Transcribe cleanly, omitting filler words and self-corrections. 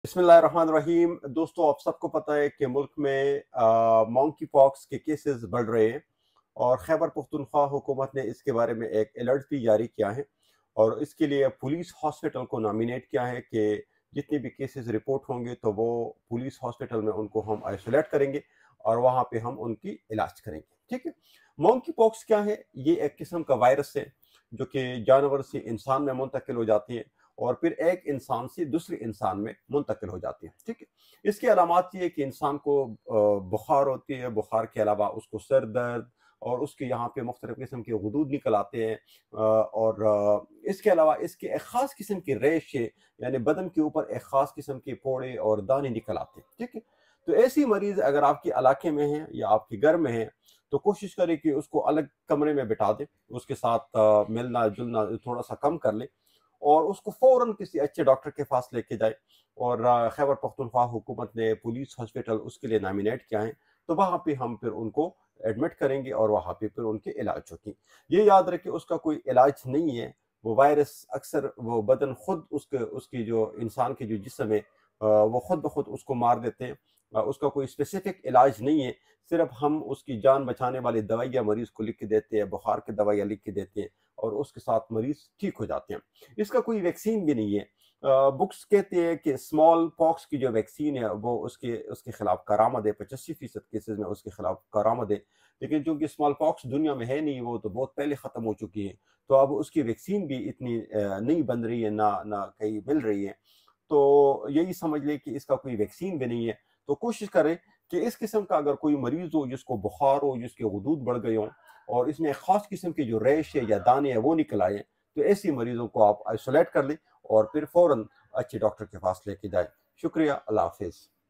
बिस्मिल्लाहिर्रहमानिर्रहीम। दोस्तों, आप सबको पता है कि मुल्क में मॉन्की पॉक्स के केसेस बढ़ रहे हैं और खैबर पख्तूनख्वा हुकूमत ने इसके बारे में एक अलर्ट भी जारी किया है और इसके लिए पुलिस हॉस्पिटल को नॉमिनेट किया है कि जितने भी केसेस रिपोर्ट होंगे तो वो पुलिस हॉस्पिटल में उनको हम आइसोलेट करेंगे और वहाँ पे हम उनकी इलाज करेंगे। ठीक है। मॉन्की पॉक्स क्या है? ये एक किस्म का वायरस है जो कि जानवर से इंसान में मुंतकिल हो जाती है और फिर एक इंसान से दूसरे इंसान में मुंतकिल हो जाती है। ठीक है। इसकी अलामात ये है कि इंसान को बुखार होती है, बुखार के अलावा उसको सर दर्द और उसके यहाँ पे मुख्तलिफ किस्म के गुदूद निकल आते हैं और इसके अलावा इसके एक ख़ास किस्म की रैश है, यानी बदन के ऊपर एक ख़ास किस्म के फोड़े और दाने निकल आते हैं। ठीक है। तो ऐसी मरीज़ अगर आपके इलाके में है या आपके घर में है तो कोशिश करें कि उसको अलग कमरे में बिठा दें, उसके साथ मिलना जुलना थोड़ा सा कम कर लें और उसको फौरन किसी अच्छे डॉक्टर के पास लेके जाए। और खैबर पख्तूनख्वा हुकूमत ने पुलिस हॉस्पिटल उसके लिए नॉमिनेट किया है, तो वहाँ पे हम फिर उनको एडमिट करेंगे और वहाँ पे फिर उनके इलाज होगी। ये याद रखें, उसका कोई इलाज नहीं है। वो वायरस अक्सर वो बदन खुद उसके उसकी जो इंसान की जो जिस्म है वो खुद ब खुद उसको मार देते हैं। उसका कोई स्पेसिफिक इलाज नहीं है। सिर्फ हम उसकी जान बचाने वाली दवाइयाँ मरीज को लिख के देते हैं, बुखार की दवाइयाँ लिख के देते हैं और उसके साथ मरीज ठीक हो जाते हैं। इसका कोई वैक्सीन भी नहीं है। बुक्स कहते हैं कि स्मॉल पॉक्स की जो वैक्सीन है वो उसके उसके खिलाफ कारामद है, 85% केसेस में उसके खिलाफ कारामद है। लेकिन चूंकि स्मॉल पॉक्स दुनिया में है नहीं, वो तो बहुत पहले ख़त्म हो चुकी है, तो अब उसकी वैक्सीन भी इतनी नहीं बन रही है, ना ना कहीं मिल रही है। तो यही समझ लें कि इसका कोई वैक्सीन भी नहीं है। तो कोशिश करें कि इस किस्म का अगर कोई मरीज़ हो जिसको बुखार हो, जिसके गुदूद बढ़ गए हों और इसमें एक ख़ास किस्म की जो रैश है या दाने हैं वो निकल आए, तो ऐसी मरीज़ों को आप आइसोलेट कर लें और फिर फ़ौरन अच्छे डॉक्टर के पास लेके जाएँ। शुक्रिया, अल्लाह हाफ़िज़।